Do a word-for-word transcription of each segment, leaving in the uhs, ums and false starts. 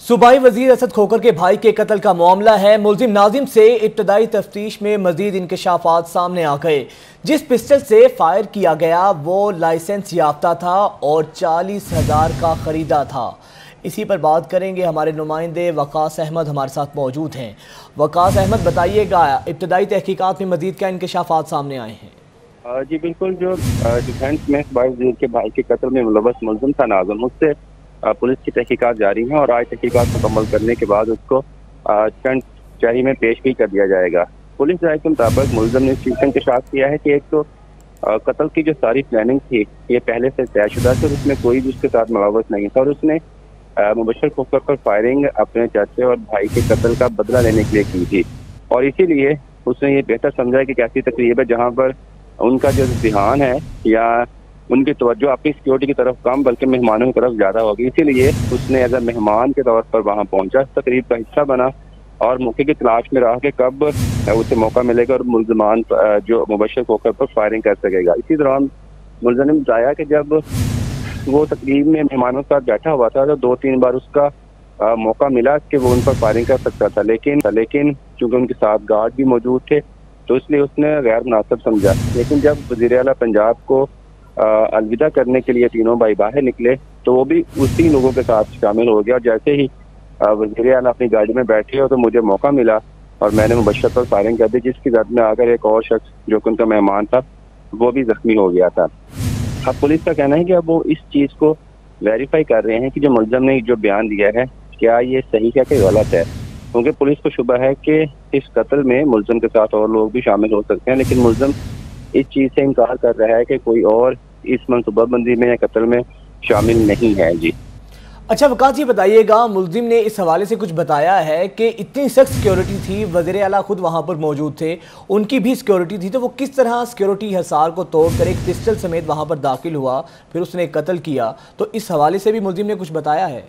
सूबाई वजीर असद खोखर के भाई के कत्ल का मामला है। मुलजिम नाजिम से इब्तदाई तफ्तीश में मजीद इंकशाफात सामने आ गए। जिस पिस्टल से फायर किया गया वो लाइसेंस याफ्ता था और चालीस हजार का खरीदा था। इसी पर बात करेंगे, हमारे नुमाइंदे वकास अहमद हमारे साथ मौजूद हैं। वकास अहमद, बताइएगा इब्तदाई तहकीकात में मजीद क्या इंकशाफात सामने आए हैं? जी बिल्कुल, जो डिफेंस में सूबाई वजीर के भाई के कत्ल में मुलव्वस मुलजिम था नाज़िम, उससे पुलिस की तहकीकात जारी है और आज तहकीकात मुकम्मल करने के बाद उसको चंद शहरी में पेश भी कर दिया जाएगा। पुलिस राय के मुताबिक मुलजिम ने इस चीज़ का इंकशाफ किया है कि एक तो कत्ल की जो सारी प्लानिंग थी ये पहले से तयशुदा थी और उसमें कोई भी उसके साथ मुलव्वस नहीं था और उसने मुबशर खोखर पर फायरिंग अपने चाचे और भाई के कत्ल का बदला लेने के लिए की थी और इसीलिए उसने ये बेहतर समझा कि एक ऐसी तकरीब है जहाँ पर उनका जो ध्यान है या उनकी तवज्जो अपनी सिक्योरिटी की तरफ कम बल्कि मेहमानों की तरफ ज़्यादा होगी, इसीलिए उसने एज अ मेहमान के तौर पर वहाँ पहुँचा, तकरीब का हिस्सा बना और मौके की तलाश में रहा कि कब उसे मौका मिलेगा और मुलजमान जो मुबशर खोखर पर फायरिंग कर सकेगा। इसी दौरान मुलजिम ने बताया कि जब वो तकरीब में मेहमानों के साथ बैठा हुआ था तो दो तीन बार उसका आ, मौका मिला कि वो उन पर फायरिंग कर सकता था, लेकिन लेकिन चूँकि उनके साथ गार्ड भी मौजूद थे तो इसलिए उसने गैर मुनासिब समझा। लेकिन जब वज़ीर आला पंजाब को अलविदा करने के लिए तीनों भाई बाहर निकले तो वो भी उसी लोगों के साथ शामिल हो गया और जैसे ही वज़ीर आला अपनी गाड़ी में बैठे हो तो मुझे मौका मिला और मैंने मुबशर पर फायरिंग कर दी, जिसकी जद में आकर एक और शख्स जो कि उनका मेहमान था वो भी जख्मी हो गया था। अब पुलिस का कहना है कि अब वो इस चीज़ को वेरीफाई कर रहे हैं कि जो मुलज़िम ने जो बयान दिया है क्या ये सही है कि गलत है, क्योंकि पुलिस को शुबा है कि इस कत्ल में मुलज़िम के साथ और लोग भी शामिल हो सकते हैं, लेकिन मुलज़िम इस चीज़ से इनकार कर रहा है कि कोई और इस मनसूबाबंदी में या कत्ल में शामिल नहीं है। जी अच्छा वकास जी, बताइएगा मुलजिम ने इस हवाले से कुछ बताया है कि इतनी सख्त सिक्योरिटी थी, वज़ीर आला खुद वहाँ पर मौजूद थे, उनकी भी सिक्योरिटी थी, तो वो किस तरह सिक्योरिटी हिसार को तोड़कर एक पिस्टल समेत वहाँ पर दाखिल हुआ, फिर उसने कत्ल किया, तो इस हवाले से भी मुलजिम ने कुछ बताया है?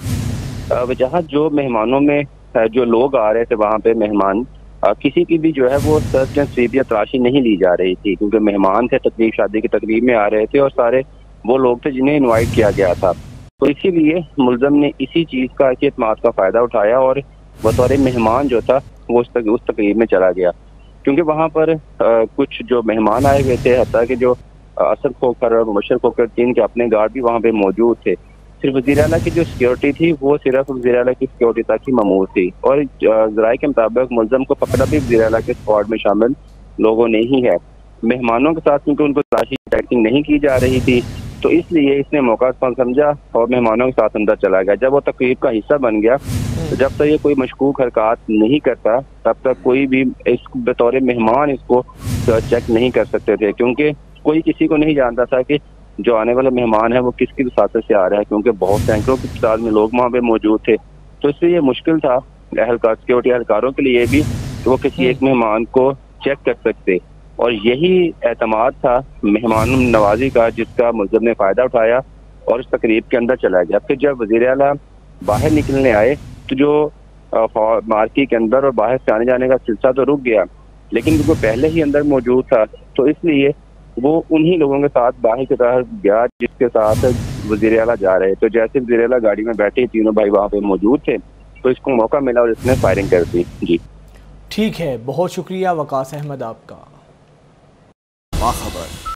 वजह जो मेहमानों में जो लोग आ रहे थे वहाँ पे मेहमान आ, किसी की भी जो है वो सर्च एंड स्वीप या तलाशी नहीं ली जा रही थी, क्योंकि मेहमान थे तकरीब शादी की तकरीब में आ रहे थे और सारे वो लोग थे जिन्हें इनवाइट किया गया था। तो इसीलिए मुलज़िम ने इसी चीज़ का इसी एतमाद का फ़ायदा उठाया और बतौर मेहमान जो था वो उस तक, उस तकरीब में चला गया, क्योंकि वहाँ पर आ, कुछ जो मेहमान आए हुए थे, हत्ता कि जो असद खोखर और मुबशर खोखर तीन के अपने गार्ड भी वहाँ पे मौजूद थे। सिर्फ वज़ीर आला की जो सिक्योरिटी थी वो सिर्फ वज़ीर आला की सिक्योरिटी तक ही ममूर थी और ज़राए के मुताबिक मुलज़िम को पकड़ा भी वज़ीर आला के स्क्वाड में शामिल लोगों ने ही है। मेहमानों के साथ क्योंकि उनको तलाशी टैक्सिंग नहीं की जा रही थी तो इसलिए इसने मौका समझा और मेहमानों के साथ अंदर चला गया। जब वो तकरीब का हिस्सा बन गया तो जब तक ये कोई मशकूक हरकत नहीं करता तब तक कोई भी इस बतौर मेहमान इसको चेक नहीं कर सकते थे, क्योंकि कोई किसी को नहीं जानता था कि जो आने वाला मेहमान है वो किसकी वसात से आ रहा है, क्योंकि बहुत सैकड़ों की तादाद में लोग वहाँ पे मौजूद थे। तो इसलिए ये मुश्किल था एहलकार सिक्योरिटी एहलकारों के लिए भी कि वो किसी एक मेहमान को चेक कर सकते और यही एतमाद था मेहमान नवाजी का जिसका मुलज़िम ने फ़ायदा उठाया और इस तकरीब के अंदर चला गया। फिर जब वज़ीर आला बाहर निकलने आए तो जो मार्केट के अंदर और बाहर से आने जाने का सिलसिला तो रुक गया, लेकिन वो पहले ही अंदर मौजूद था तो इसलिए वो उन्हीं लोगों के साथ बाहर की तरफ गया जिसके साथ वज़ीर आला जा रहे। तो जैसे वज़ीर आला गाड़ी में बैठे तीनों भाई वहाँ पे मौजूद थे तो इसको मौका मिला और इसने फायरिंग कर दी। जी ठीक है, बहुत शुक्रिया वकास अहमद आपका।